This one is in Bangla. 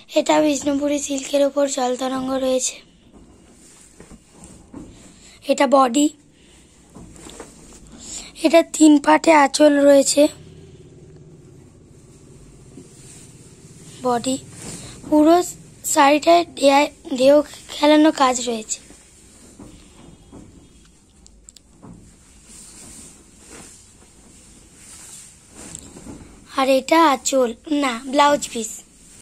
এটা বিষ্ণুপুরি সিল্কের ওপর জল তরঙ্গ রয়েছে। এটা বডি, এটা 3 পাটে আঁচল রয়েছে। বডি পুরো শাড়িটায় ঢেউ খেলানো কাজ রয়েছে। আর এটা আঁচল না ব্লাউজ পিস।